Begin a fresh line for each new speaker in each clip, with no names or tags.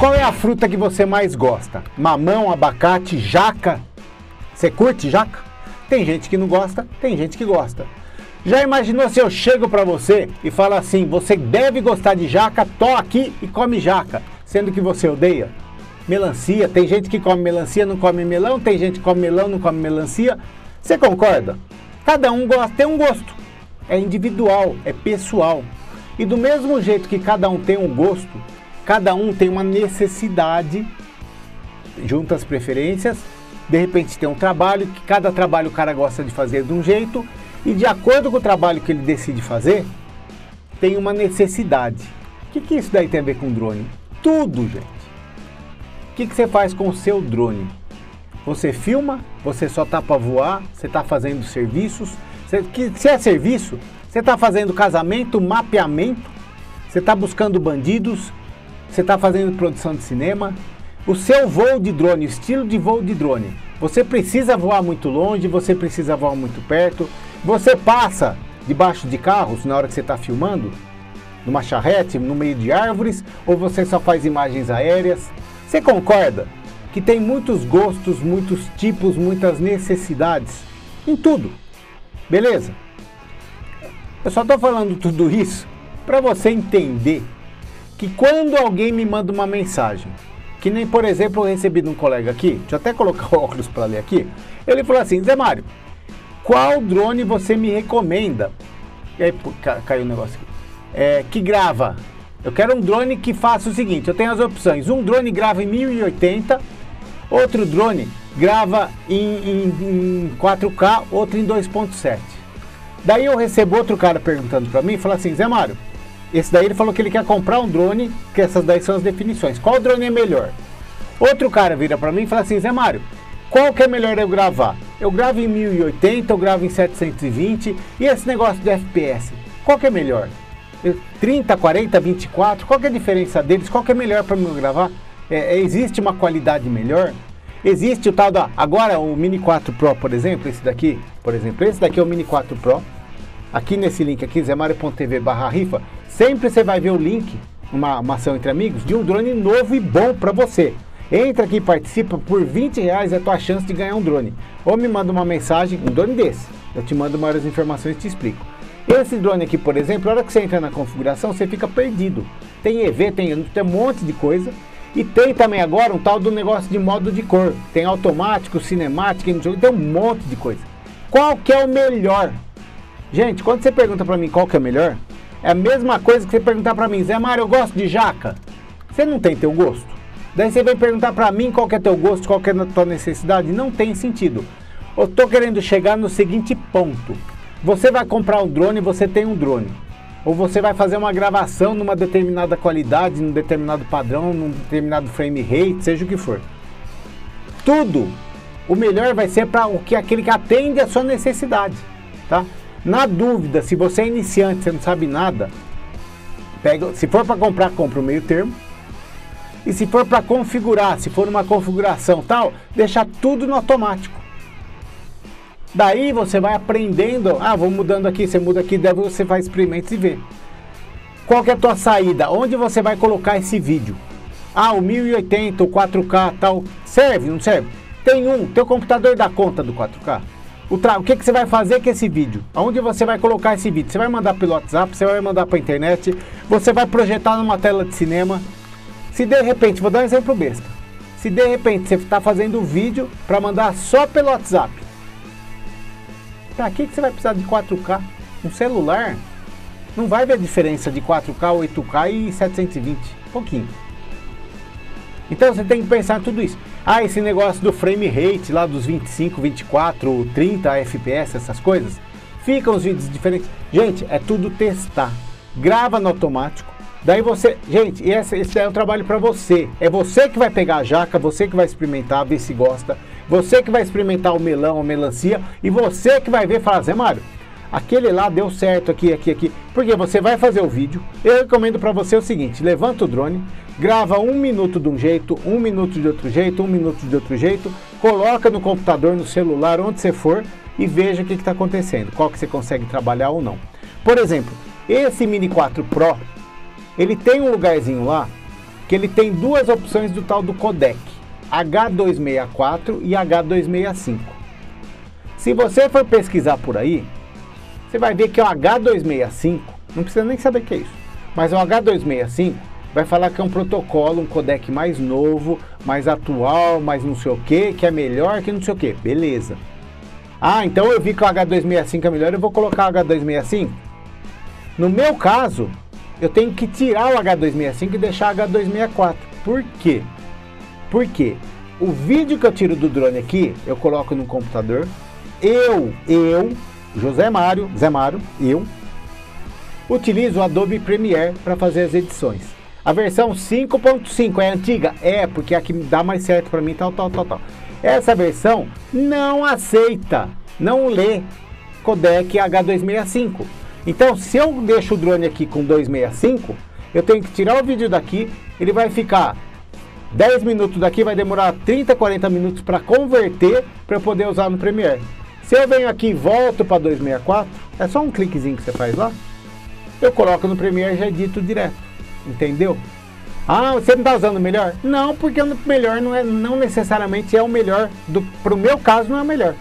Qual é a fruta que você mais gosta? Mamão, abacate, jaca? Você curte jaca? Tem gente que não gosta, tem gente que gosta. Já imaginou se eu chego para você e falo assim, você deve gostar de jaca, tô aqui e come jaca, sendo que você odeia? Melancia, tem gente que come melancia, não come melão, tem gente que come melão, não come melancia. Você concorda? Cada um gosta, tem um gosto. É individual, é pessoal. E do mesmo jeito que cada um tem um gosto, cada um tem uma necessidade, junto às preferências, de repente tem um trabalho, que cada trabalho o cara gosta de fazer de um jeito, e de acordo com o trabalho que ele decide fazer, tem uma necessidade. O que isso daí tem a ver com drone? Tudo, gente. O que você faz com o seu drone? Você filma? Você só tá para voar? Você está fazendo serviços? Se é serviço, você está fazendo casamento, mapeamento? Você está buscando bandidos? Você está fazendo produção de cinema? O seu voo de drone, o estilo de voo de drone, você precisa voar muito longe, você precisa voar muito perto, você passa debaixo de carros na hora que você está filmando, numa charrete, no meio de árvores, ou você só faz imagens aéreas? Você concorda que tem muitos gostos, muitos tipos, muitas necessidades em tudo, beleza? Eu só estou falando tudo isso para você entender que quando alguém me manda uma mensagem, que nem, por exemplo, eu recebi de um colega aqui, deixa eu até colocar o óculos para ler aqui, ele falou assim, Zé Mário, qual drone você me recomenda? E aí caiu o negócio aqui. Que grava. Eu quero um drone que faça o seguinte, eu tenho as opções, um drone grava em 1080, outro drone grava em 4K, outro em 2.7. Daí eu recebo outro cara perguntando para mim, fala assim, Zé Mário, esse daí ele falou que ele quer comprar um drone, que essas daí são as definições. Qual drone é melhor? Outro cara vira para mim e fala assim, Zé Mário, qual que é melhor eu gravar? Eu gravo em 1080, eu gravo em 720, e esse negócio de FPS, qual que é melhor? 30, 40, 24, qual que é a diferença deles? Qual que é melhor para eu gravar? Existe uma qualidade melhor? Existe o tal da... Agora o Mini 4 Pro, por exemplo, esse daqui é o Mini 4 Pro. Aqui nesse link aqui, zemario.tv/rifa, sempre você vai ver o link, uma ação entre amigos, de um drone novo e bom para você. Entra aqui e participa, por R$20 é a tua chance de ganhar um drone. Ou me manda uma mensagem, um drone desse, eu te mando maiores informações e te explico. Esse drone aqui, por exemplo, a hora que você entra na configuração, você fica perdido. Tem EV, tem um monte de coisa. E tem também agora um tal do negócio de modo de cor. Tem automático, cinemático, tem um monte de coisa. Qual que é o melhor? Gente, quando você pergunta pra mim qual que é o melhor, é a mesma coisa que você perguntar pra mim, Zé Mário, eu gosto de jaca. Você não tem teu gosto. Daí você vem perguntar pra mim qual que é teu gosto, qual que é a tua necessidade. Não tem sentido. Eu tô querendo chegar no seguinte ponto. Você vai comprar um drone, você tem um drone. Ou você vai fazer uma gravação numa determinada qualidade, num determinado padrão, num determinado frame rate, seja o que for. Tudo, o melhor vai ser para aquele que atende a sua necessidade, tá? Na dúvida, se você é iniciante, você não sabe nada, se for para comprar, compra o meio termo. E se for para configurar, se for uma configuração tal, deixa tudo no automático. Daí você vai aprendendo, vou mudando aqui, você muda aqui, daí você faz experimentos e vê. Qual que é a tua saída? Onde você vai colocar esse vídeo? O 1080, o 4K tal, serve, não serve? Teu computador dá conta do 4K? O que você vai fazer com esse vídeo? Aonde você vai colocar esse vídeo? Você vai mandar pelo WhatsApp, você vai mandar para a internet, você vai projetar numa tela de cinema. Se de repente, vou dar um exemplo besta, se de repente você está fazendo um vídeo para mandar só pelo WhatsApp, para que você vai precisar de 4K? Um celular não vai ver a diferença de 4K, 8K e 720, pouquinho. Então você tem que pensar em tudo isso. Esse negócio do frame rate lá dos 25, 24, 30 FPS, essas coisas, ficam os vídeos diferentes. Gente, é tudo testar. Grava no automático. Daí você, gente, esse é um trabalho para você. É você que vai pegar a jaca, você que vai experimentar, ver se gosta. Você que vai experimentar o melão, a melancia, e você que vai ver e falar, Zé Mário, aquele lá deu certo aqui. Porque você vai fazer o vídeo. Eu recomendo para você o seguinte, levanta o drone, grava 1 minuto de um jeito, 1 minuto de outro jeito, 1 minuto de outro jeito, coloca no computador, no celular, onde você for, e veja o que está acontecendo, qual que você consegue trabalhar ou não. Por exemplo, esse Mini 4 Pro, ele tem um lugarzinho lá, que ele tem duas opções do tal do codec, H264 e H265. Se você for pesquisar por aí, você vai ver que o H265, não precisa nem saber o que é isso, mas o H265 vai falar que é um protocolo, um codec mais novo, mais atual, mais não sei o que é melhor que não sei o que. Beleza. Ah, então eu vi que o H265 é melhor, eu vou colocar o H265? No meu caso, eu tenho que tirar o H265 e deixar o H264. Por quê? Porque o vídeo que eu tiro do drone aqui, eu coloco no computador, Zé Mário, eu utilizo o Adobe Premiere para fazer as edições. A versão 5.5 é antiga? É, porque é a que dá mais certo para mim, tal. Essa versão não aceita, não lê codec H265. Então, se eu deixo o drone aqui com 265, eu tenho que tirar o vídeo daqui, ele vai ficar 10 minutos daqui, vai demorar 30, 40 minutos para converter, para eu poder usar no Premiere. Se eu venho aqui e volto para 264, é só um cliquezinho que você faz lá, eu coloco no Premiere e já edito direto. Entendeu? Ah, você não está usando o melhor? Não, porque o melhor não necessariamente é o melhor. Para o meu caso, não é o melhor.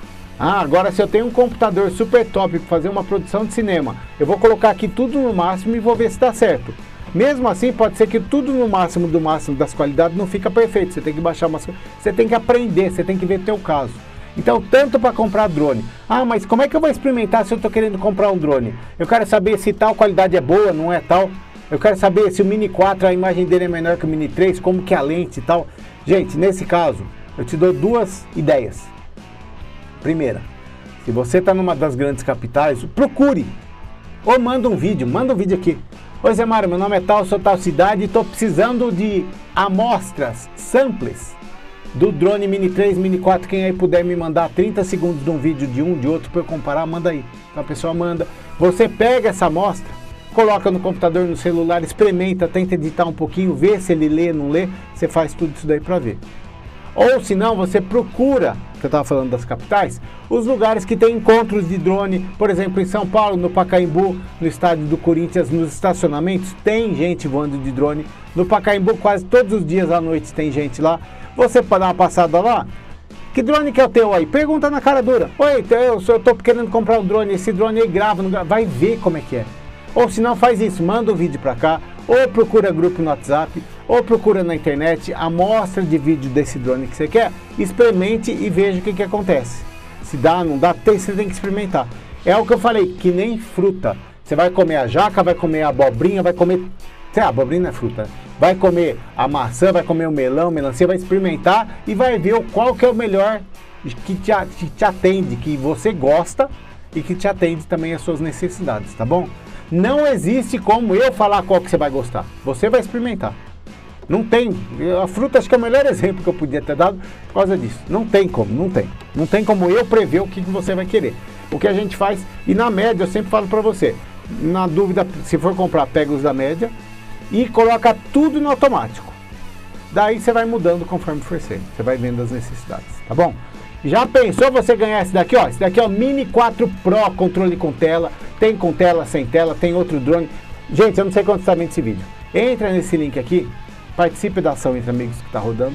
Ah, agora se eu tenho um computador super top para fazer uma produção de cinema, eu vou colocar aqui tudo no máximo e vou ver se dá certo. Mesmo assim, pode ser que tudo no máximo do máximo das qualidades não fica perfeito. Você tem que baixar umas coisas, você tem que aprender, você tem que ver o teu caso. Então, tanto para comprar drone. Ah, mas como é que eu vou experimentar se eu estou querendo comprar um drone? Eu quero saber se tal qualidade é boa, não é tal. Eu quero saber se o Mini 4, a imagem dele é menor que o Mini 3, como que é a lente e tal. Gente, nesse caso, eu te dou duas ideias. Primeira, se você está numa das grandes capitais, procure. Ou manda um vídeo aqui. Oi, Zé Mário, meu nome é tal, sou tal cidade e estou precisando de amostras, samples do drone Mini 3, Mini 4. Quem aí puder me mandar 30 segundos de um vídeo de um, de outro para eu comparar, manda aí. Então a pessoa manda. Você pega essa amostra, coloca no computador, no celular, experimenta, tenta editar um pouquinho, vê se ele lê, não lê, você faz tudo isso daí para ver. Ou se não, você procura, que eu estava falando das capitais, os lugares que tem encontros de drone, por exemplo, em São Paulo, no Pacaembu, no estádio do Corinthians, nos estacionamentos, tem gente voando de drone. No Pacaembu, quase todos os dias à noite tem gente lá. Você pode dar uma passada lá. Que drone que é o teu aí? Pergunta na cara dura. Oi, eu estou querendo comprar um drone, esse drone aí grava, não grava, vai ver como é que é. Ou se não, faz isso, manda um vídeo para cá, ou procura grupo no WhatsApp, ou procura na internet a amostra de vídeo desse drone que você quer, experimente e veja o que acontece. Se dá, não dá, você tem que experimentar. É o que eu falei, que nem fruta. Você vai comer a jaca, vai comer a abobrinha, vai comer... a abobrinha não é fruta. Vai comer a maçã, vai comer o melão, melancia, vai experimentar e vai ver qual que é o melhor que te atende, que você gosta e que te atende também às suas necessidades, tá bom? Não existe como eu falar qual que você vai gostar. Você vai experimentar. Não tem. A fruta acho que é o melhor exemplo que eu podia ter dado por causa disso. Não tem como, não tem. Não tem como eu prever o que você vai querer. O que a gente faz, e na média eu sempre falo para você, na dúvida, se for comprar, pega os da média e coloca tudo no automático. Daí você vai mudando conforme for sendo. Você vai vendo as necessidades, tá bom? Já pensou você ganhar esse daqui, ó? Esse daqui é o Mini 4 Pro, controle com tela. Tem com tela, sem tela, tem outro drone. Gente, eu não sei quanto está vendo esse vídeo. Entra nesse link aqui, participe da ação Entre Amigos que está rodando.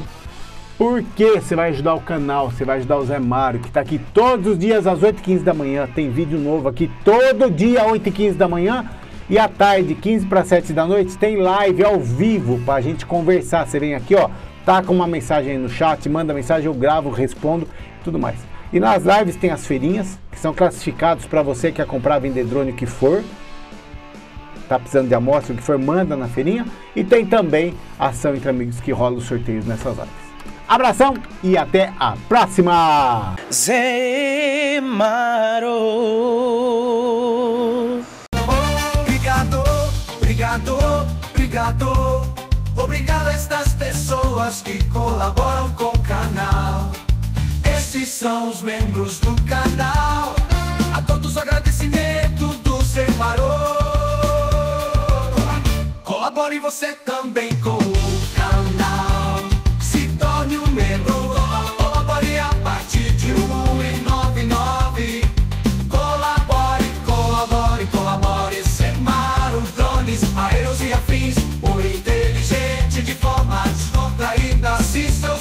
Porque você vai ajudar o canal, você vai ajudar o Zé Mário, que está aqui todos os dias às 8h15 da manhã. Tem vídeo novo aqui todo dia às 8h15 da manhã. E à tarde, 15 para 7 da noite, tem live ao vivo para a gente conversar. Você vem aqui, ó, tá com uma mensagem aí no chat, manda mensagem, eu gravo, respondo, tudo mais. E nas lives tem as feirinhas, que são classificados para você que quer comprar, vender drone, o que for. Tá precisando de amostra, o que for, manda na feirinha. E tem também a ação Entre Amigos que rola os sorteios nessas lives. Abração e até a próxima!
Zé Mário. Obrigado a estas pessoas que colaboram com o canal. Esses são os membros do canal. A todos o agradecimento do Zé Mário. Colabore você também com o canal. Se torne um membro. Colabore a partir de R$1,99. Colabore. Zé Mário, drones, aéreos e afins. O inteligente de Assista